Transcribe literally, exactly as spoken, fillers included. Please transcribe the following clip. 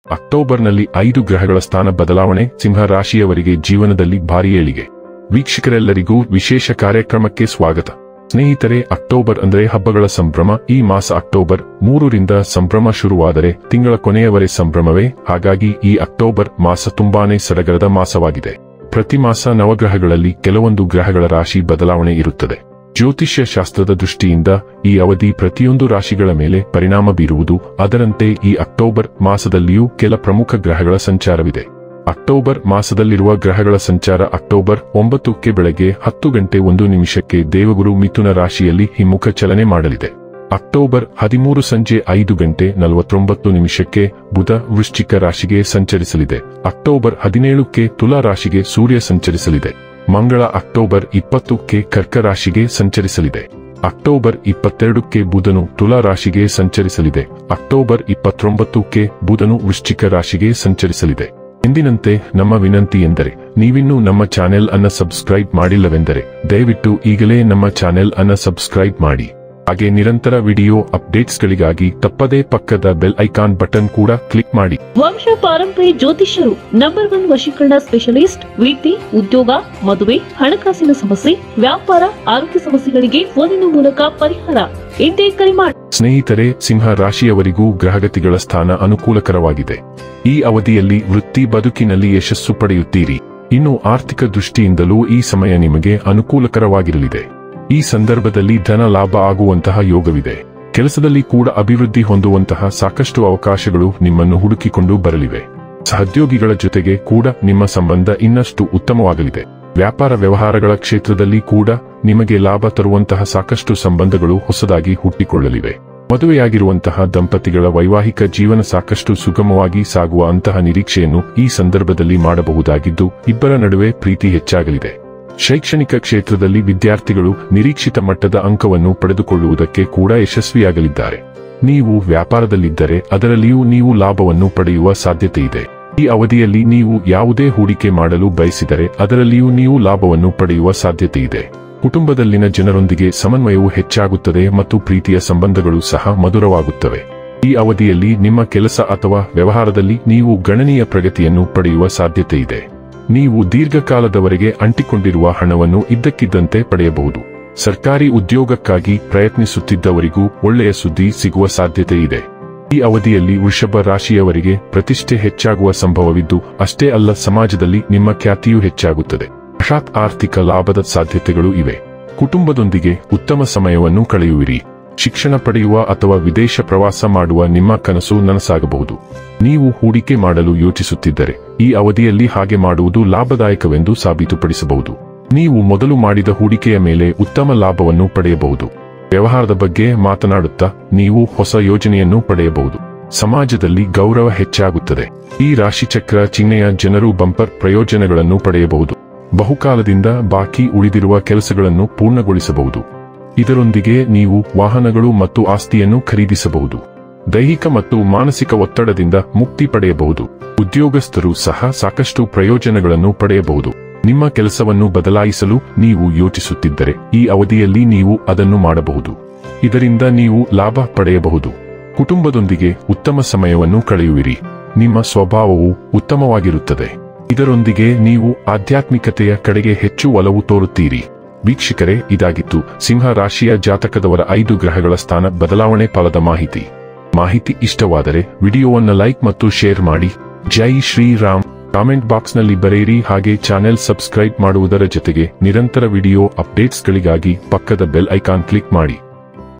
ಅಕ್ಟೋಬರ್ನಲ್ಲಿ ಐದು ಗ್ರಹಗಳ ಸ್ಥಾನ ಬದಲಾವಣೆ ಸಿಂಹ ರಾಶಿಯವರಿಗೆ ಜೀವನದಲ್ಲಿ ಭಾರಿ ಏಳಿಗೆ. ವೀಕ್ಷಕರೆಲ್ಲರಿಗೂ ವಿಶೇಷ ಕಾರ್ಯಕ್ರಮಕ್ಕೆ ಸ್ವಾಗತ. ಸ್ನೇಹಿತರೆ, ಅಕ್ಟೋಬರ್ ಅಂದ್ರೆ ಹಬ್ಬಗಳ ಸಂಭ್ರಮ. ಈ ಮಾಸ ಅಕ್ಟೋಬರ್ ಮೂರರಿಂದ ಸಂಭ್ರಮ ಶುರುವಾದರೆ ತಿಂಗಳ ಕೊನೆಯವರೆ ಸಂಭ್ರಮವೇ. ಹಾಗಾಗಿ ಈ ಅಕ್ಟೋಬರ್ ಮಾಸ ತುಂಬಾನೇ ಸಡಗರದ ಮಾಸವಾಗಿದೆ. ಪ್ರತಿ ಮಾಸ ನವಗ್ರಹಗಳಲ್ಲಿ ಕೆಲವೊಂದು ಗ್ರಹಗಳ ರಾಶಿ ಬದಲಾವಣೆ ಇರುತ್ತದೆ. ಜ್ಯೋತಿಷ್ಯ ಶಾಸ್ತ್ರದ ದೃಷ್ಟಿಯಿಂದ ಈ ಅವಧಿ ಪ್ರತಿಯೊಂದು ರಾಶಿಗಳ ಮೇಲೆ ಪರಿಣಾಮ ಬೀರುವುದು. ಅದರಂತೆ ಈ ಅಕ್ಟೋಬರ್ ಮಾಸದಲ್ಲಿಯೂ ಕೆಲ ಪ್ರಮುಖ ಗ್ರಹಗಳ ಸಂಚಾರವಿದೆ. ಅಕ್ಟೋಬರ್ ಮಾಸದಲ್ಲಿರುವ ಗ್ರಹಗಳ ಸಂಚಾರ ಅಕ್ಟೋಬರ್ ಒಂಬತ್ತಕ್ಕೆ ಬೆಳಗ್ಗೆ ಹತ್ತು ಗಂಟೆ ಒಂದು ನಿಮಿಷಕ್ಕೆ ದೇವಗುರು ಮಿಥುನ ರಾಶಿಯಲ್ಲಿ ಹಿಮ್ಮುಖ ಚಲನೆ ಮಾಡಲಿದೆ. ಅಕ್ಟೋಬರ್ ಹದಿಮೂರು ಸಂಜೆ ಐದು ಗಂಟೆ ನಲವತ್ತೊಂಬತ್ತು ನಿಮಿಷಕ್ಕೆ ಬುಧ ವೃಶ್ಚಿಕ ರಾಶಿಗೆ ಸಂಚರಿಸಲಿದೆ. ಅಕ್ಟೋಬರ್ ಹದಿನೇಳಕ್ಕೆ ತುಲಾ ರಾಶಿಗೆ ಸೂರ್ಯ ಸಂಚರಿಸಲಿದೆ. ಮಂಗಳ ಅಕ್ಟೋಬರ್ ಇಪ್ಪತ್ತಕ್ಕೆ ಕರ್ಕ ರಾಶಿಗೆ ಸಂಚರಿಸಲಿದೆ. ಅಕ್ಟೋಬರ್ ಇಪ್ಪತ್ತೆರಡಕ್ಕೆ ಬುಧನು ತುಲಾ ರಾಶಿಗೆ ಸಂಚರಿಸಲಿದೆ. ಅಕ್ಟೋಬರ್ ಇಪ್ಪತ್ತೊಂಬತ್ತಕ್ಕೆ ಬುಧನು ವೃಶ್ಚಿಕ ರಾಶಿಗೆ ಸಂಚರಿಸಲಿದೆ. ಎಂದಿನಂತೆ ನಮ್ಮ ವಿನಂತಿ ಎಂದರೆ, ನೀವಿನ್ನೂ ನಮ್ಮ ಚಾನೆಲ್ ಅನ್ನ ಸಬ್ಸ್ಕ್ರೈಬ್ ಮಾಡಿಲ್ಲವೆಂದರೆ ದಯವಿಟ್ಟು ಈಗಲೇ ನಮ್ಮ ಚಾನೆಲ್ ಅನ್ನ ಸಬ್ಸ್ಕ್ರೈಬ್ ಮಾಡಿ. ಹಾಗೆ ನಿರಂತರ ವಿಡಿಯೋ ಅಪ್ಡೇಟ್ಸ್ಗಳಿಗಾಗಿ ತಪ್ಪದೇ ಪಕ್ಕದ ಬೆಲ್ ಐಕಾನ್ ಬಟನ್ ಕೂಡ ಕ್ಲಿಕ್ ಮಾಡಿ. ವಂಶ ಪಾರಂಪರ್ಯ ಜ್ಯೋತಿಷ್ಯರು ನಂಬರ್ ಒನ್ ವಶೀಕರಣ ಸ್ಪೆಷಲಿಸ್ಟ್. ವೃತ್ತಿ, ಉದ್ಯೋಗ, ಮದುವೆ, ಹಣಕಾಸಿನ ಸಮಸ್ಯೆ, ವ್ಯಾಪಾರ, ಆರೋಗ್ಯ ಸಮಸ್ಯೆಗಳಿಗೆ ಫೋನಿನ ಮೂಲಕ ಪರಿಹಾರ. ಇಂದೇ ಕರೆ ಮಾಡಿ. ಸ್ನೇಹಿತರೆ, ಸಿಂಹ ರಾಶಿಯವರಿಗೂ ಗ್ರಹಗತಿಗಳ ಸ್ಥಾನ ಅನುಕೂಲಕರವಾಗಿದೆ. ಈ ಅವಧಿಯಲ್ಲಿ ವೃತ್ತಿ ಬದುಕಿನಲ್ಲಿ ಯಶಸ್ಸು ಪಡೆಯುತ್ತೀರಿ. ಇನ್ನು ಆರ್ಥಿಕ ದೃಷ್ಟಿಯಿಂದಲೂ ಈ ಸಮಯ ನಿಮಗೆ ಅನುಕೂಲಕರವಾಗಿರಲಿದೆ. ಈ ಸಂದರ್ಭದಲ್ಲಿ ಧನ ಲಾಭ ಆಗುವಂತಹ ಯೋಗವಿದೆ. ಕೆಲಸದಲ್ಲಿ ಕೂಡ ಅಭಿವೃದ್ಧಿ ಹೊಂದುವಂತಹ ಸಾಕಷ್ಟು ಅವಕಾಶಗಳು ನಿಮ್ಮನ್ನು ಹುಡುಕಿಕೊಂಡು ಬರಲಿವೆ. ಸಹೋದ್ಯೋಗಿಗಳ ಜೊತೆಗೆ ಕೂಡ ನಿಮ್ಮ ಸಂಬಂಧ ಇನ್ನಷ್ಟು ಉತ್ತಮವಾಗಲಿದೆ. ವ್ಯಾಪಾರ ವ್ಯವಹಾರಗಳ ಕ್ಷೇತ್ರದಲ್ಲಿ ಕೂಡ ನಿಮಗೆ ಲಾಭ ತರುವಂತಹ ಸಾಕಷ್ಟು ಸಂಬಂಧಗಳು ಹೊಸದಾಗಿ ಹುಟ್ಟಿಕೊಳ್ಳಲಿವೆ. ಮದುವೆಯಾಗಿರುವಂತಹ ದಂಪತಿಗಳ ವೈವಾಹಿಕ ಜೀವನ ಸಾಕಷ್ಟು ಸುಗಮವಾಗಿ ಸಾಗುವ ಅಂತಹ ನಿರೀಕ್ಷೆಯನ್ನು ಈ ಸಂದರ್ಭದಲ್ಲಿ ಮಾಡಬಹುದಾಗಿದ್ದು, ಇಬ್ಬರ ನಡುವೆ ಪ್ರೀತಿ ಹೆಚ್ಚಾಗಲಿದೆ. ಶೈಕ್ಷಣಿಕ ಕ್ಷೇತ್ರದಲ್ಲಿ ವಿದ್ಯಾರ್ಥಿಗಳು ನಿರೀಕ್ಷಿತ ಮಟ್ಟದ ಅಂಕವನ್ನು ಪಡೆದುಕೊಳ್ಳುವುದಕ್ಕೆ ಕೂಡ ಯಶಸ್ವಿಯಾಗಲಿದ್ದಾರೆ. ನೀವು ವ್ಯಾಪಾರದಲ್ಲಿದ್ದರೆ ಅದರಲ್ಲಿಯೂ ನೀವು ಲಾಭವನ್ನು ಪಡೆಯುವ ಸಾಧ್ಯತೆ ಇದೆ. ಈ ಅವಧಿಯಲ್ಲಿ ನೀವು ಯಾವುದೇ ಹೂಡಿಕೆ ಮಾಡಲು ಬಯಸಿದರೆ ಅದರಲ್ಲಿಯೂ ನೀವು ಲಾಭವನ್ನು ಪಡೆಯುವ ಸಾಧ್ಯತೆ ಇದೆ. ಕುಟುಂಬದಲ್ಲಿನ ಜನರೊಂದಿಗೆ ಸಮನ್ವಯವು ಹೆಚ್ಚಾಗುತ್ತದೆ ಮತ್ತು ಪ್ರೀತಿಯ ಸಂಬಂಧಗಳು ಸಹ ಮಧುರವಾಗುತ್ತವೆ. ಈ ಅವಧಿಯಲ್ಲಿ ನಿಮ್ಮ ಕೆಲಸ ಅಥವಾ ವ್ಯವಹಾರದಲ್ಲಿ ನೀವು ಗಣನೀಯ ಪ್ರಗತಿಯನ್ನು ಪಡೆಯುವ ಸಾಧ್ಯತೆ ಇದೆ. ನೀವು ದೀರ್ಘಕಾಲದವರೆಗೆ ಅಂಟಿಕೊಂಡಿರುವ ಹಣವನ್ನು ಇದ್ದಕ್ಕಿದ್ದಂತೆ ಪಡೆಯಬಹುದು. ಸರ್ಕಾರಿ ಉದ್ಯೋಗಕ್ಕಾಗಿ ಪ್ರಯತ್ನಿಸುತ್ತಿದ್ದವರಿಗೂ ಒಳ್ಳೆಯ ಸುದ್ದಿ ಸಿಗುವ ಸಾಧ್ಯತೆ ಇದೆ. ಈ ಅವಧಿಯಲ್ಲಿ ವೃಷಭ ರಾಶಿಯವರಿಗೆ ಪ್ರತಿಷ್ಠೆ ಹೆಚ್ಚಾಗುವ ಸಂಭವವಿದ್ದು, ಅಷ್ಟೇ ಅಲ್ಲ ಸಮಾಜದಲ್ಲಿ ನಿಮ್ಮ ಖ್ಯಾತಿಯೂ ಹೆಚ್ಚಾಗುತ್ತದೆ. ಹಠಾತ್ ಆರ್ಥಿಕ ಲಾಭದ ಸಾಧ್ಯತೆಗಳು ಇವೆ. ಕುಟುಂಬದೊಂದಿಗೆ ಉತ್ತಮ ಸಮಯವನ್ನು ಕಳೆಯುವಿರಿ. ಶಿಕ್ಷಣ ಪಡೆಯುವ ಅಥವಾ ವಿದೇಶ ಪ್ರವಾಸ ಮಾಡುವ ನಿಮ್ಮ ಕನಸು ನನಸಾಗಬಹುದು. ನೀವು ಹೂಡಿಕೆ ಮಾಡಲು ಯೋಚಿಸುತ್ತಿದ್ದರೆ ಈ ಅವಧಿಯಲ್ಲಿ ಹಾಗೆ ಮಾಡುವುದು ಲಾಭದಾಯಕವೆಂದು ಸಾಬೀತುಪಡಿಸಬಹುದು. ನೀವು ಮೊದಲು ಮಾಡಿದ ಹೂಡಿಕೆಯ ಮೇಲೆ ಉತ್ತಮ ಲಾಭವನ್ನು ಪಡೆಯಬಹುದು. ವ್ಯವಹಾರದ ಬಗ್ಗೆ ಮಾತನಾಡುತ್ತಾ ನೀವು ಹೊಸ ಯೋಜನೆಯನ್ನು ಪಡೆಯಬಹುದು. ಸಮಾಜದಲ್ಲಿ ಗೌರವ ಹೆಚ್ಚಾಗುತ್ತದೆ. ಈ ರಾಶಿಚಕ್ರ ಚಿಹ್ನೆಯ ಜನರು ಬಂಪರ್ ಪ್ರಯೋಜನಗಳನ್ನು ಪಡೆಯಬಹುದು. ಬಹುಕಾಲದಿಂದ ಬಾಕಿ ಉಳಿದಿರುವ ಕೆಲಸಗಳನ್ನು ಪೂರ್ಣಗೊಳಿಸಬಹುದು. ಇದರೊಂದಿಗೆ ನೀವು ವಾಹನಗಳು ಮತ್ತು ಆಸ್ತಿಯನ್ನು ಖರೀದಿಸಬಹುದು. ದೈಹಿಕ ಮತ್ತು ಮಾನಸಿಕ ಒತ್ತಡದಿಂದ ಮುಕ್ತಿ ಪಡೆಯಬಹುದು. ಉದ್ಯೋಗಸ್ಥರು ಸಹ ಸಾಕಷ್ಟು ಪ್ರಯೋಜನಗಳನ್ನು ಪಡೆಯಬಹುದು. ನಿಮ್ಮ ಕೆಲಸವನ್ನು ಬದಲಾಯಿಸಲು ನೀವು ಯೋಚಿಸುತ್ತಿದ್ದರೆ ಈ ಅವಧಿಯಲ್ಲಿ ನೀವು ಅದನ್ನು ಮಾಡಬಹುದು. ಇದರಿಂದ ನೀವು ಲಾಭ ಪಡೆಯಬಹುದು. ಕುಟುಂಬದೊಂದಿಗೆ ಉತ್ತಮ ಸಮಯವನ್ನು ಕಳೆಯುವಿರಿ. ನಿಮ್ಮ ಸ್ವಭಾವವು ಉತ್ತಮವಾಗಿರುತ್ತದೆ. ಇದರೊಂದಿಗೆ ನೀವು ಆಧ್ಯಾತ್ಮಿಕತೆಯ ಕಡೆಗೆ ಹೆಚ್ಚು ಒಲವು ತೋರುತ್ತೀರಿ. ವೀಕ್ಷಕರೇ, ಇದಾಗಿತ್ತು ಸಿಂಹ ರಾಶಿಯ ಜಾತಕದವರ ಐದು ಗ್ರಹಗಳ ಸ್ಥಾನ ಬದಲಾವಣೆ ಫಲದ ಮಾಹಿತಿ. ಮಾಹಿತಿ ಇಷ್ಟವಾದರೆ ವಿಡಿಯೋವನ್ನು ಲೈಕ್ ಮತ್ತು ಶೇರ್ ಮಾಡಿ. ಜೈ ಶ್ರೀರಾಮ್. ಕಾಮೆಂಟ್ ಬಾಕ್ಸ್ನಲ್ಲಿ ಬರೆಯಿರಿ. ಹಾಗೆ ಚಾನೆಲ್ ಸಬ್ಸ್ಕ್ರೈಬ್ ಮಾಡುವುದರ ಜೊತೆಗೆ ನಿರಂತರ ವಿಡಿಯೋ ಅಪ್ಡೇಟ್ಸ್ಗಳಿಗಾಗಿ ಪಕ್ಕದ ಬೆಲ್ ಐಕಾನ್ ಕ್ಲಿಕ್ ಮಾಡಿ.